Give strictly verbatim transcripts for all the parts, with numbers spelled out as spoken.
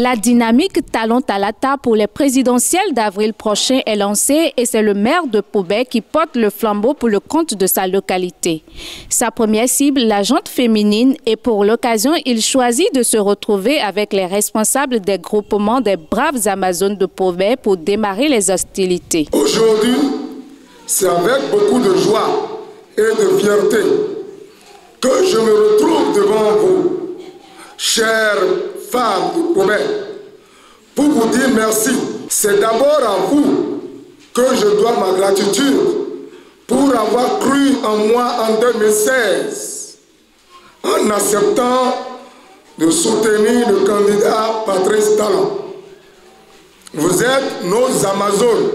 La dynamique Talon Talata pour les présidentielles d'avril prochain est lancée et c'est le maire de Pobey qui porte le flambeau pour le compte de sa localité. Sa première cible, la gente féminine, et pour l'occasion, il choisit de se retrouver avec les responsables des groupements des braves Amazones de Pobey pour démarrer les hostilités. Aujourd'hui, c'est avec beaucoup de joie et de fierté que je me retrouve devant vous, chères femmes de Pobey, pour vous dire merci. C'est d'abord à vous que je dois ma gratitude pour avoir cru en moi en deux mille seize, en acceptant de soutenir le candidat Patrice Talon. Vous êtes nos Amazones,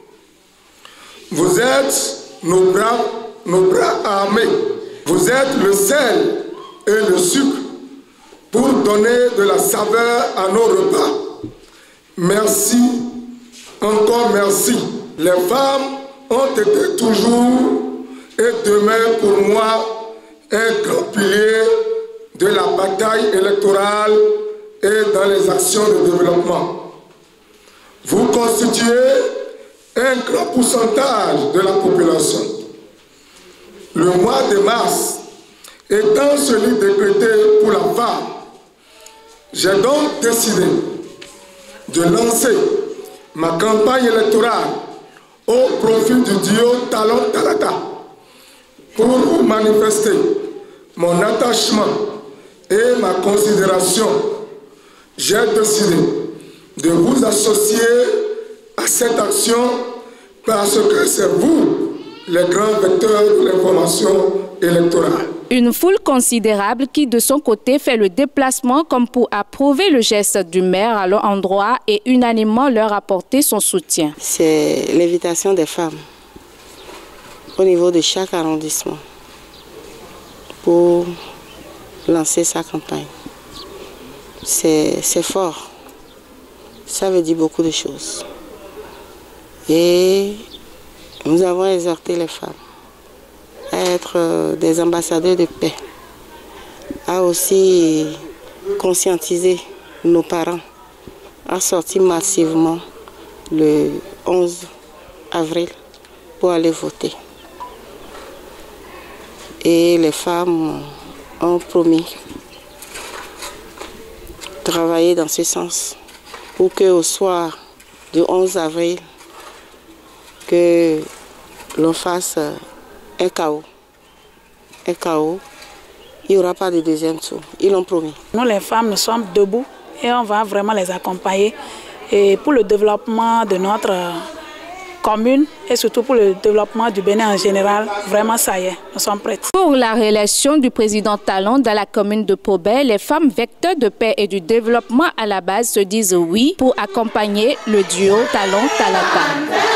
vous êtes nos bras, nos bras armés, vous êtes le sel et le sucre pour donner de la saveur à nos repas. Merci, encore merci. Les femmes ont été toujours et demeurent pour moi un grand pilier de la bataille électorale et dans les actions de développement. Vous constituez un grand pourcentage de la population. Le mois de mars étant celui décrété pour la femme, j'ai donc décidé de lancer ma campagne électorale au profit du duo Talon Talata pour vous manifester mon attachement et ma considération. J'ai décidé de vous associer à cette action parce que c'est vous les grands vecteurs de l'information électorale. Une foule considérable qui, de son côté, fait le déplacement comme pour approuver le geste du maire à leur endroit et unanimement leur apporter son soutien. C'est l'invitation des femmes au niveau de chaque arrondissement pour lancer sa campagne. C'est fort. Ça veut dire beaucoup de choses. Et nous avons exhorté les femmes à être des ambassadeurs de paix, à aussi conscientiser nos parents, à sortir massivement le onze avril pour aller voter. Et les femmes ont promis de travailler dans ce sens pour qu'au soir du onze avril, que l'on fasse un chaos. Un chaos. Il n'y aura pas de deuxième tour. Ils l'ont promis. Nous, les femmes, nous sommes debout et on va vraiment les accompagner et pour le développement de notre commune et surtout pour le développement du Bénin en général. Vraiment, ça y est, nous sommes prêtes. Pour la réélection du président Talon dans la commune de Pobey, les femmes vecteurs de paix et du développement à la base se disent oui pour accompagner le duo Talon Talata.